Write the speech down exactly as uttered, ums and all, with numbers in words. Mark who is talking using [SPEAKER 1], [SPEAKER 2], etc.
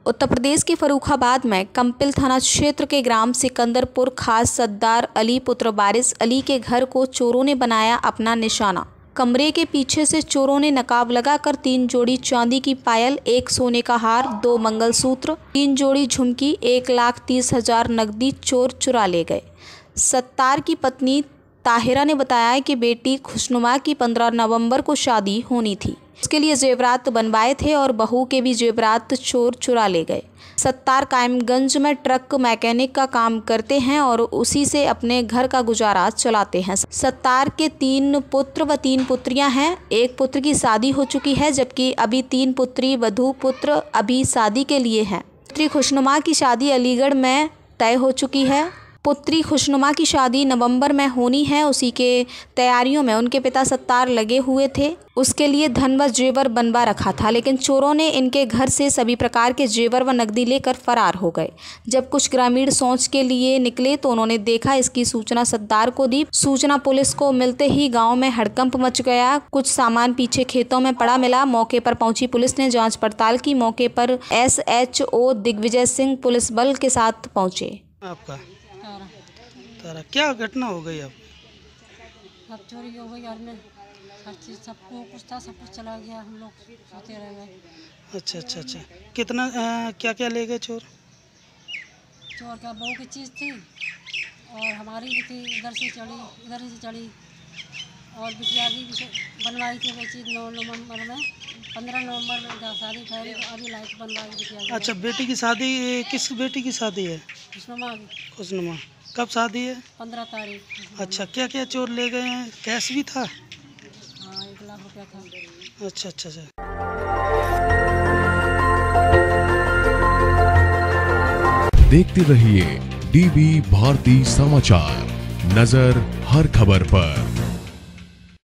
[SPEAKER 1] उत्तर प्रदेश के फर्रुखाबाद में कंपिल थाना क्षेत्र के ग्राम सिकंदरपुर खास सद्दार अली पुत्र वारिस अली के घर को चोरों ने बनाया अपना निशाना। कमरे के पीछे से चोरों ने नकाब लगाकर तीन जोड़ी चांदी की पायल, एक सोने का हार, दो मंगलसूत्र, तीन जोड़ी झुमकी, एक लाख तीस हजार नकदी चोर चुरा ले गए। सत्तार की पत्नी ताहिरा ने बताया कि बेटी खुशनुमा की पंद्रह नवंबर को शादी होनी थी। उसके लिए जेवरात बनवाए थे और बहू के भी जेवरात चोर चुरा ले गए। सत्तार कायमगंज में ट्रक मैकेनिक का काम करते हैं और उसी से अपने घर का गुजारा चलाते हैं। सत्तार के तीन पुत्र व तीन पुत्रियां हैं। एक पुत्र की शादी हो चुकी है, जबकि अभी तीन पुत्री वधू पुत्र अभी शादी के लिए हैं। पुत्री खुशनुमा की शादी अलीगढ़ में तय हो चुकी है। पुत्री खुशनुमा की शादी नवंबर में होनी है। उसी के तैयारियों में उनके पिता सत्तार लगे हुए थे। उसके लिए धन व जेवर बनवा रखा था, लेकिन चोरों ने इनके घर से सभी प्रकार के जेवर व नकदी लेकर फरार हो गए। जब कुछ ग्रामीण सोच के लिए निकले तो उन्होंने देखा। इसकी सूचना सत्तार को दी। सूचना पुलिस को मिलते ही गांव में हड़कंप मच गया। कुछ सामान पीछे खेतों में पड़ा मिला। मौके पर पहुंची पुलिस ने जाँच पड़ताल की। मौके पर S H O Digvijay Singh police बल के साथ पहुँचे।
[SPEAKER 2] आपका तारा क्या घटना हो गई? अब
[SPEAKER 3] अब चोरी हो गई, घर में हर चीज़ सबको कुछ था, सब कुछ चला गया, हम लोग सोते रह गए।
[SPEAKER 2] अच्छा अच्छा अच्छा कितना आ, क्या क्या ले गए चोर?
[SPEAKER 3] चोर क्या बहू की चीज़ थी और हमारी भी थी, इधर से चढ़ी इधर से चढ़ी और बिटिया की बनवाई थी वो चीज़। नौ नवंबर में पंद्रह नवंबर में शादी ठहरी, अभी लाइट बनवाई बिटिया की।
[SPEAKER 2] अच्छा, बेटी की शादी किस बेटी की शादी है?
[SPEAKER 3] खुशनुमा की।
[SPEAKER 2] खुशनुमा कब शादी है?
[SPEAKER 3] पंद्रह तारीख।
[SPEAKER 2] अच्छा, क्या क्या चोर ले गए हैं? कैश भी था?
[SPEAKER 3] हाँ, एक लाख रुपया था।
[SPEAKER 2] अच्छा अच्छा अच्छा
[SPEAKER 4] देखते रहिए डीबी भारती समाचार, नजर हर खबर पर।